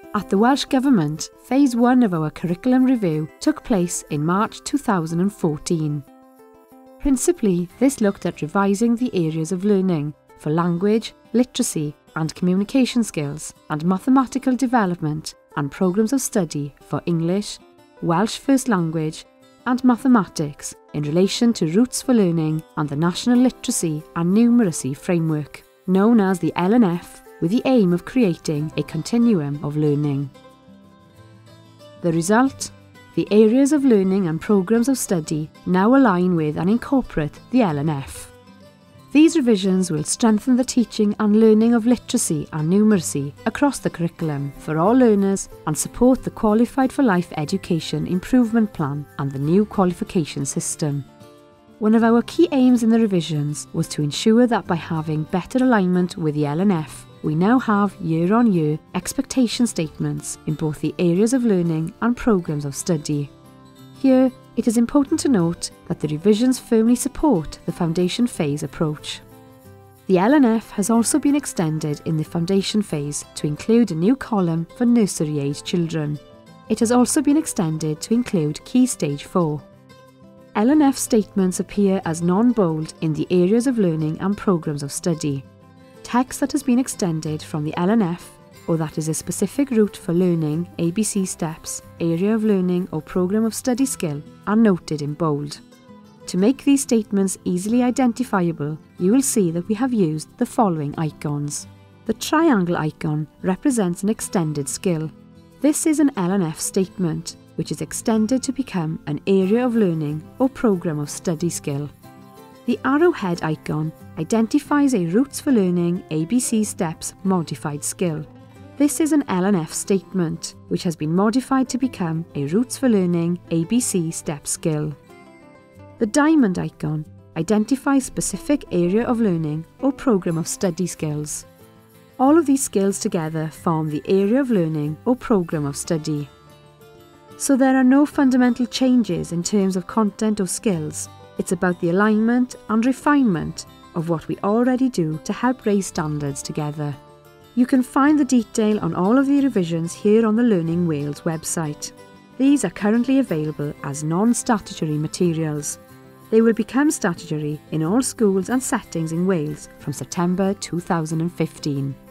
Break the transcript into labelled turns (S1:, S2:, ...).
S1: At the Welsh Government, Phase 1 of our curriculum review took place in March 2014. Principally, this looked at revising the areas of learning for language, literacy and communication skills, and mathematical development and programmes of study for English, Welsh First Language and mathematics in relation to routes for learning and the National Literacy and Numeracy Framework, known as the LNF, with the aim of creating a continuum of learning. The result? The areas of learning and programmes of study now align with and incorporate the LNF. These revisions will strengthen the teaching and learning of literacy and numeracy across the curriculum for all learners and support the Qualified for Life Education Improvement Plan and the new qualification system. One of our key aims in the revisions was to ensure that by having better alignment with the LNF, we now have year-on-year expectation statements in both the areas of learning and programmes of study. Here, it is important to note that the revisions firmly support the foundation phase approach. The LNF has also been extended in the foundation phase to include a new column for nursery-age children. It has also been extended to include Key Stage 4. LNF statements appear as non-bold in the areas of learning and programmes of study. Text that has been extended from the LNF, or that is a specific route for learning, ABC steps, area of learning or programme of study skill, are noted in bold. To make these statements easily identifiable, you will see that we have used the following icons. The triangle icon represents an extended skill. This is an LNF statement, which is extended to become an area of learning or programme of study skill. The arrowhead icon identifies a Routes for Learning ABC Steps modified skill. This is an LNF statement, which has been modified to become a Routes for Learning ABC Step skill. The diamond icon identifies specific area of learning or programme of study skills. All of these skills together form the area of learning or programme of study. So there are no fundamental changes in terms of content or skills. It's about the alignment and refinement of what we already do to help raise standards together. You can find the detail on all of the revisions here on the Learning Wales website. These are currently available as non-statutory materials. They will become statutory in all schools and settings in Wales from September 2015.